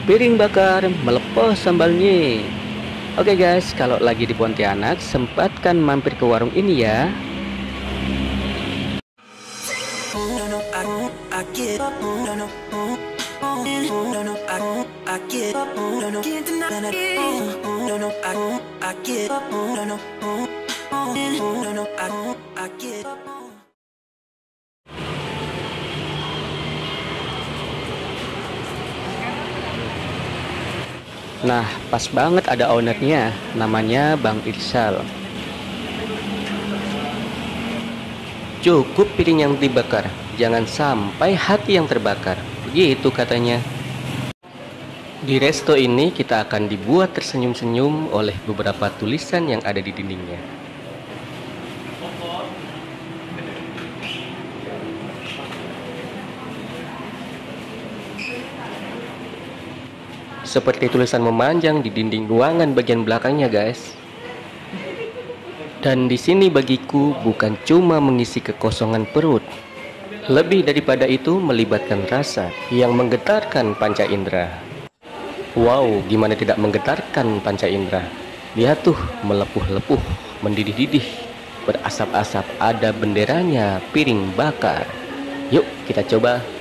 Piring bakar melepuh sambalnya. Oke guys, kalau lagi di Pontianak, sempatkan mampir ke warung ini ya. Nah, pas banget ada ownernya, namanya Bang Irsal. Cukup piring yang dibakar, jangan sampai hati yang terbakar. Begitu katanya. Di resto ini kita akan dibuat tersenyum-senyum oleh beberapa tulisan yang ada di dindingnya. Seperti tulisan memanjang di dinding ruangan bagian belakangnya, guys. Dan di sini bagiku bukan cuma mengisi kekosongan perut. Lebih daripada itu melibatkan rasa yang menggetarkan panca indera. Wow, gimana tidak menggetarkan panca indera? Lihat tuh, melepuh-lepuh, mendidih-didih, berasap-asap, ada benderanya piring bakar. Yuk kita coba.